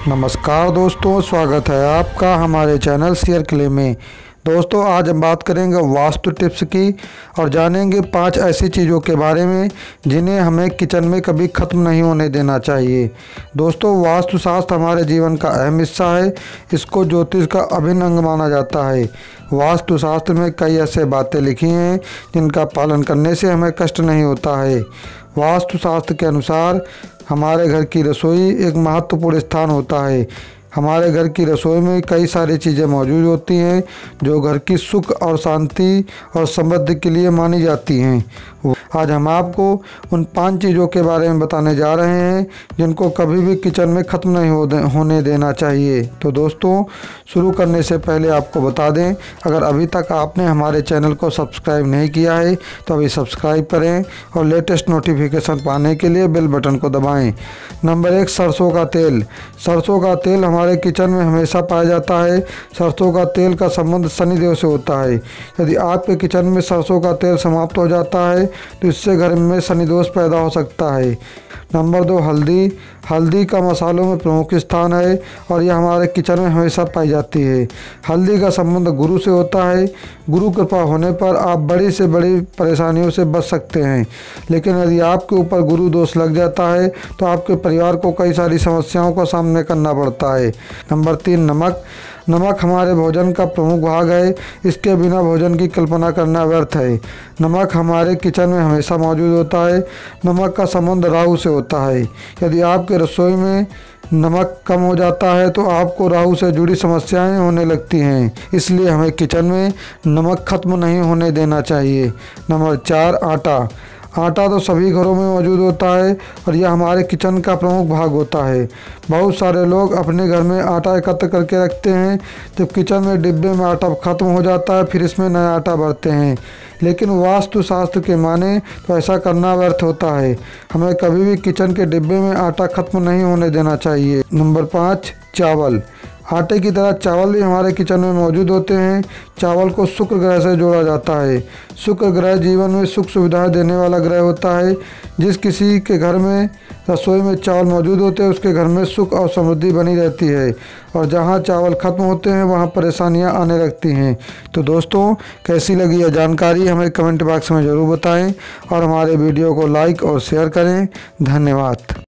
नमस्कार दोस्तों, स्वागत है आपका हमारे चैनल शेयर क्ले में। दोस्तों, आज हम बात करेंगे वास्तु टिप्स की और जानेंगे 5 ऐसी चीज़ों के बारे में जिन्हें हमें किचन में कभी ख़त्म नहीं होने देना चाहिए। दोस्तों, वास्तुशास्त्र हमारे जीवन का अहम हिस्सा है। इसको ज्योतिष का अभिन्न अंग माना जाता है। वास्तुशास्त्र में कई ऐसे बातें लिखी हैं जिनका पालन करने से हमें कष्ट नहीं होता है। वास्तुशास्त्र के अनुसार हमारे घर की रसोई एक महत्वपूर्ण स्थान होता है। हमारे घर की रसोई में कई सारी चीज़ें मौजूद होती हैं जो घर की सुख और शांति और समृद्धि के लिए मानी जाती हैं। आज हम आपको उन 5 चीज़ों के बारे में बताने जा रहे हैं जिनको कभी भी किचन में ख़त्म नहीं होने देना चाहिए। तो दोस्तों, शुरू करने से पहले आपको बता दें, अगर अभी तक आपने हमारे चैनल को सब्सक्राइब नहीं किया है तो अभी सब्सक्राइब करें और लेटेस्ट नोटिफिकेशन पाने के लिए बेल बटन को दबाएं। नंबर 1, सरसों का तेल। सरसों का तेल हमारे किचन में हमेशा पाया जाता है। सरसों का तेल का संबंध शनिदेव से होता है। यदि आपके किचन में सरसों का तेल समाप्त हो जाता है तो इससे घर में शनि दोष पैदा हो सकता है। नंबर 2, हल्दी। हल्दी का मसालों में प्रमुख स्थान है और यह हमारे किचन में हमेशा पाई जाती है। हल्दी का संबंध गुरु से होता है। गुरु कृपा होने पर आप बड़ी से बड़ी परेशानियों से बच सकते हैं, लेकिन यदि आपके ऊपर गुरु दोष लग जाता है तो आपके परिवार को कई सारी समस्याओं का सामना करना पड़ता है। नंबर 3, नमक। नमक हमारे भोजन का प्रमुख भाग है। इसके बिना भोजन की कल्पना करना व्यर्थ है। नमक हमारे किचन में हमेशा मौजूद होता है। नमक का संबंध राहु से होता है। यदि आपके रसोई में नमक कम हो जाता है तो आपको राहु से जुड़ी समस्याएं होने लगती हैं। इसलिए हमें किचन में नमक खत्म नहीं होने देना चाहिए। नंबर 4, आटा। आटा तो सभी घरों में मौजूद होता है और यह हमारे किचन का प्रमुख भाग होता है। बहुत सारे लोग अपने घर में आटा एकत्र करके रखते हैं। जब किचन में डिब्बे में आटा खत्म हो जाता है फिर इसमें नया आटा भरते हैं, लेकिन वास्तुशास्त्र के माने तो ऐसा करना व्यर्थ होता है। हमें कभी भी किचन के डिब्बे में आटा खत्म नहीं होने देना चाहिए। नंबर 5, चावल। आटे की तरह चावल भी हमारे किचन में मौजूद होते हैं। चावल को शुक्र ग्रह से जोड़ा जाता है। शुक्र ग्रह जीवन में सुख सुविधाएं देने वाला ग्रह होता है। जिस किसी के घर में रसोई में चावल मौजूद होते हैं उसके घर में सुख और समृद्धि बनी रहती है, और जहां चावल खत्म होते हैं वहां परेशानियां आने लगती हैं। तो दोस्तों, कैसी लगी यह जानकारी हमें कमेंट बॉक्स में ज़रूर बताएं और हमारे वीडियो को लाइक और शेयर करें। धन्यवाद।